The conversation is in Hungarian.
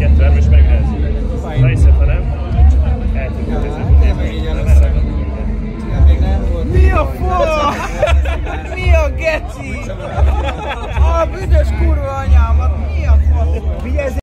kettő, és megnehezzük. Ha hiszed, ha nem, eltűnünk. Én meg így először. Még nem volt. Mi a fa? Mi a geci? A büdös kurva anyámat, mi a fa?